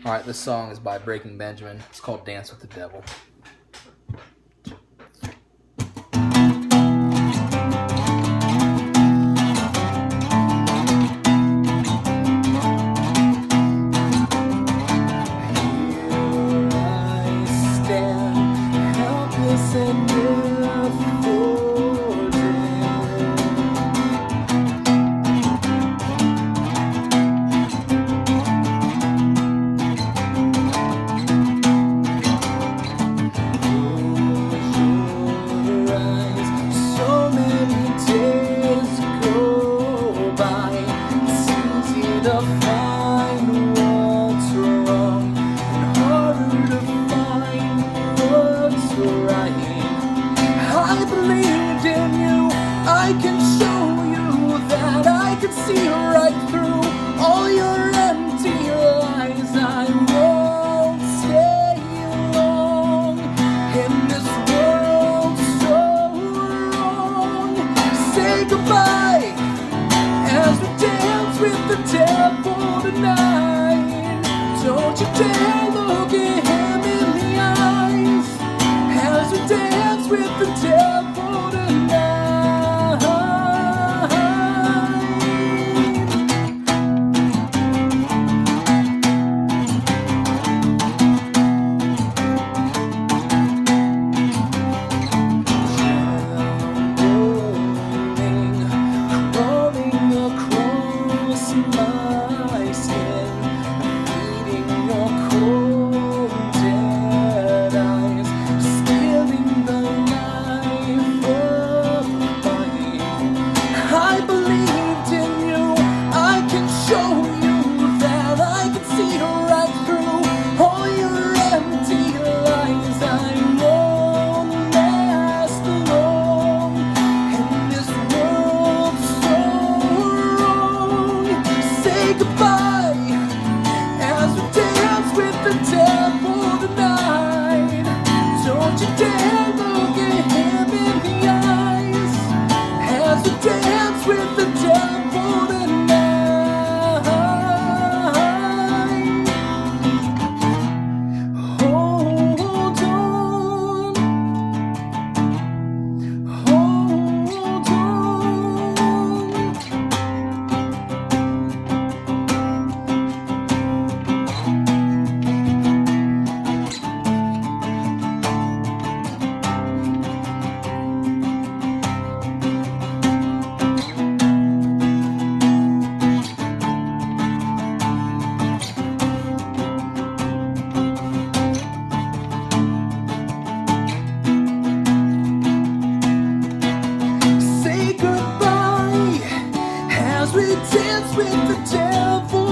Alright, this song is by Breaking Benjamin. It's called Dance with the Devil. I can show you that I can see right through all your empty lies. I won't stay long in this world so wrong. Say goodbye as we dance with the devil tonight. Don't you dare look at him in the eyes as we dance with the devil tonight. My skin, feeding your cold dead eyes, stealing the life of mine. I believed in you, I can show you that I can see right through all your empty lies. I won't last long in this world so wrong. Say goodbye as we dance with the devil tonight. Don't you dare look at him in the eyes as we dance with the devil tonight. Hold on, hold on. Say goodbye as we dance with the devil